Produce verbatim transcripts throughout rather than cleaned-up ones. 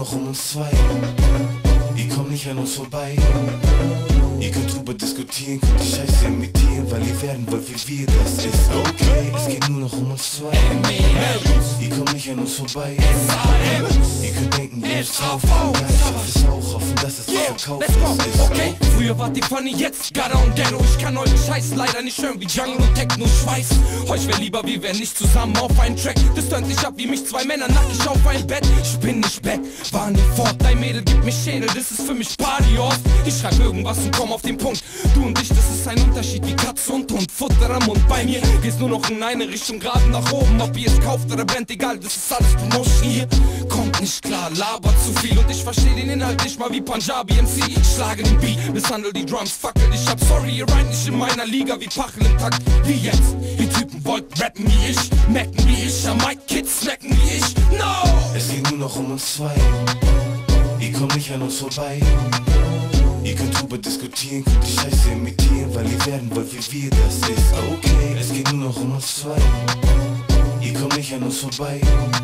noch um uns zwei. Ihr kommt nicht an uns vorbei. Ihr könnt drüber diskutieren, könnt die Scheiße imitieren, weil ihr werden wollt wie wir, das ist okay. Es geht nur noch um uns zwei. Ihr kommt nicht an uns vorbei. Ihr könnt denken, ihr müsst kaufen, ja, ich hoffe es auch, hoffen, dass es verkauft ist. Okay, früher wart ihr funny, jetzt Gada und Ghetto. Ich kann euren Scheiß leider nicht hören wie Jungle und Techno-Schweiß. Euch wär lieber, wir wären nicht zusammen auf einen Track. Das tönt nicht ab wie mich zwei Männer nackig auf ein Bett. Ich bin nicht back, war nie fort, dein Mädel gibt mich Schädel. Das ist für mich Party-Horst. Ich schreib irgendwas und komm auf den Punkt. Du und ich, das ist ein Unterschied wie Katz und Hund. Futter am Mund, bei mir geht's nur noch in eine Richtung, gerade nach oben. Ob ihr es kauft oder brennt, egal, das ist alles Promotion. Ihr kommt nicht klar, labert zu viel und ich versteh den Inhalt nicht mal wie Punjabi M C. Ich schlage den Beat, misshandle die Drums, fackel ich hab sorry, ihr reint nicht in meiner Liga wie Pachel im Takt. Wie jetzt, ihr Typen wollt rappen wie ich, mecken wie ich, am Mic Kids snacken wie ich, no! Es geht nur noch um uns zwei. Ihr kommt nicht an uns vorbei. Ihr könnt drüber diskutieren, könnt die Scheiße imitieren, weil ihr werden wollt wie wir, das ist okay. Es geht nur noch um uns zwei. Ihr kommt nicht an uns vorbei.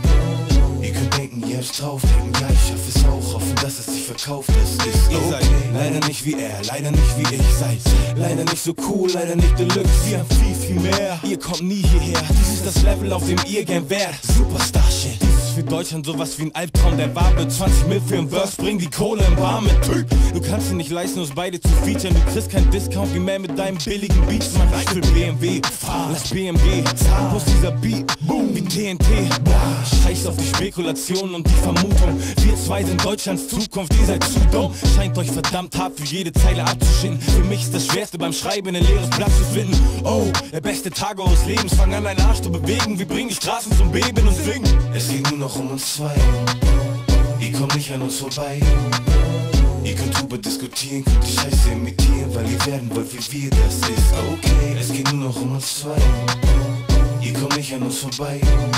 Ihr könnt denken, ihr habt's drauf, denken, ja, ich schaff es auch, hoffen, dass es sich verkauft, das ist okay. Ihr seid leider nicht wie er, leider nicht wie ich seid. Leider nicht so cool, leider nicht Deluxe, wir haben viel, viel mehr. Ihr kommt nie hierher, dies ist das Level, auf dem ihr gern wärt. Superstar-Shit. Für Deutschland sowas wie ein Albtraum, der war mit zwanzig Mil für ein Verse, bring die Kohle im Bar mit. Du kannst dir nicht leisten, uns beide zu featuren. Du kriegst keinen Discount wie mehr mit deinem billigen Beats. Man, ich will B M W fahren, lass B M G zahlen. Muss dieser Beat, boom, wie T N T. Scheiß auf die Spekulation und die Vermutung. Wir zwei sind Deutschlands Zukunft, ihr seid zu dumm. Scheint euch verdammt hart für jede Zeile abzuschinden. Für mich ist das Schwerste beim Schreiben, ein leeres Blatt zu finden. Oh, der beste Tag eures Lebens, fang an deinen Arsch zu bewegen. Wir bringen die Straßen zum Beben und singen. Es geht nur noch um uns zwei. Ihr kommt nicht an uns vorbei. Ihr könnt drüber diskutieren, könnt die Scheiße imitieren, weil ihr werden wollt wie wir, das ist okay. Es geht nur noch um uns zwei. Ihr kommt nicht an uns vorbei.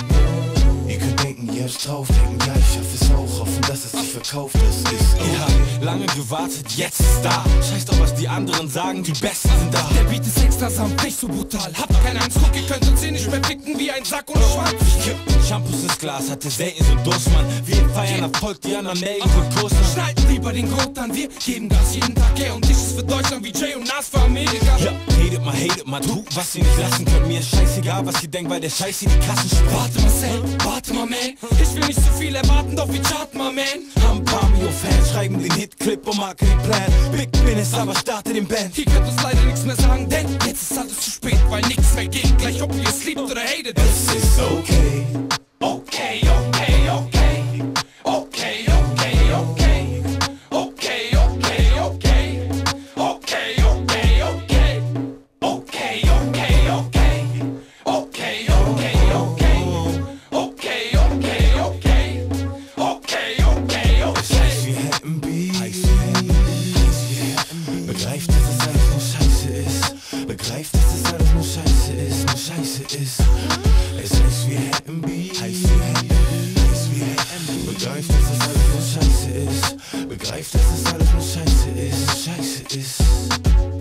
Ihr könnt denken, ihr habt's drauf, denken, ja, ich schaff es auch, hoffen, dass es sich verkauft, das ist okay. Ihr habt lange gewartet, jetzt ist da. Scheißt auf, was die anderen sagen, die Besten sind da. Der Beat ist extra samt, nicht so brutal. Habt keinen Eindruck, ihr könnt uns hier nicht mehr ficken wie ein Sack ohne Schwanz. Ich kipp Shampoos ins Glas, hatte selten so Durst, Mann. Wir feiern Erfolg, die anderen melden und Kurs. Schneiden lieber den Grund an, wir geben Gas jeden Tag her. Und ich ist für Deutschland wie Jay und Nas für Amerika. Ja, hatet mal, hatet mal, tut, was ihr nicht lassen könnt. Mir ist scheißegal, was ihr denkt, weil der Scheiß hier die Kassen spielt. Warte mal, Sam, warte mal, man. Ich will nicht zu viel erwarten, doch wir charten mal, man. Haben ein paar Mio-Fans, schreiben den Hit-Clip und Marketing-Plan. Big Business, aber starte den Band. Hier könnt uns leider nichts mehr sagen, denn jetzt ist alles zu spät, weil nichts mehr geht. Gleich ob ihr es liebt oder hatet, es ist okay. Okay, okay, okay. Okay, okay, okay. Okay, okay, okay. Okay, okay, okay. Okay, okay, okay. Okay, okay, okay. Okay, okay, okay. Okay, okay, okay. Heißt, wir hätten Beef. Heißt, wir hätten Beef. Begreift, dass es alles nur Scheiße ist. Begreift, dass es alles nur Scheiße ist. Nur Scheiße ist. Es heißt, wir hätten Beef. Heißt, wir hätten Beef. Heißt, wir hätten Beef. Begreift, dass es alles nur Scheiße ist. Begreift, dass es alles nur Scheiße ist. Scheiße ist.